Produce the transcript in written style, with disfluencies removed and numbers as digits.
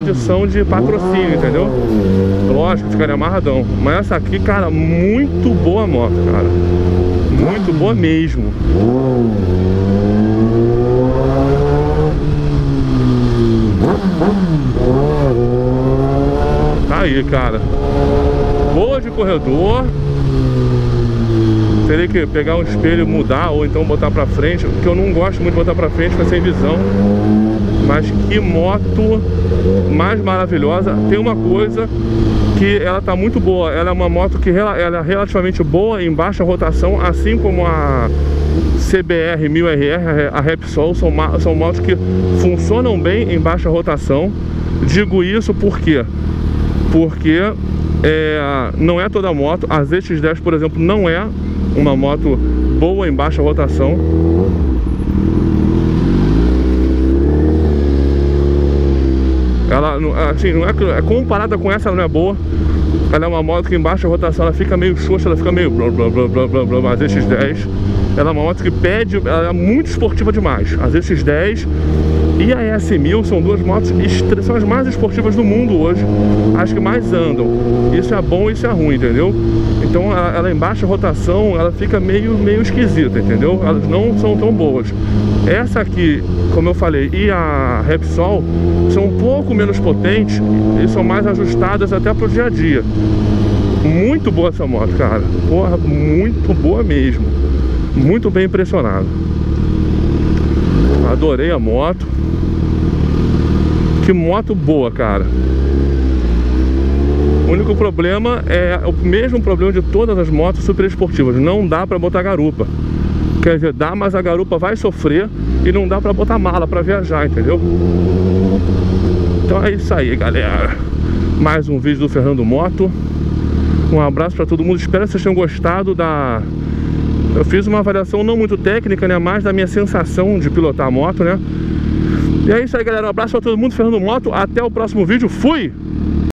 condição de patrocínio, entendeu? Lógico, ficaria amarradão. Mas essa aqui, cara, muito boa moto, cara. Muito boa mesmo. Tá aí, cara. Boa de corredor. Teria que pegar um espelho e mudar, ou então botar pra frente, porque eu não gosto muito de botar pra frente, fica sem visão. Mas que moto mais maravilhosa. Tem uma coisa que ela tá muito boa. Ela é uma moto que ela é relativamente boa em baixa rotação, assim como a CBR 1000RR, a Repsol, são motos que funcionam bem em baixa rotação. Digo isso por quê? Porque não é toda moto. A ZX10, por exemplo, não é uma moto boa em baixa rotação. Ela, assim, não é comparada com essa, ela não é boa. Ela é uma moto que em baixa rotação ela fica meio xoxa, ela fica meio blá blá blá blá blá blá. A ZX10, ela é uma moto que pede, ela é muito esportiva demais. A ZX10 e a ES1000 são duas motos, são as mais esportivas do mundo hoje, as que mais andam. Isso é bom e isso é ruim, entendeu? Então ela em baixa rotação, ela fica meio esquisita, entendeu? Elas não são tão boas. Essa aqui, como eu falei, e a Repsol são um pouco menos potentes e são mais ajustadas até pro dia a dia. Muito boa essa moto, cara. Porra, muito boa mesmo. Muito bem impressionado. Adorei a moto. Que moto boa, cara. O único problema é o mesmo problema de todas as motos super esportivas. Não dá pra botar garupa. Quer dizer, dá, mas a garupa vai sofrer e não dá pra botar mala pra viajar, entendeu? Então é isso aí, galera. Mais um vídeo do Fernando Moto. Um abraço pra todo mundo. Espero que vocês tenham gostado da... Eu fiz uma avaliação não muito técnica, né? Mais da minha sensação de pilotar a moto, né? E é isso aí, galera. Um abraço pra todo mundo. Fernando Moto. Até o próximo vídeo. Fui!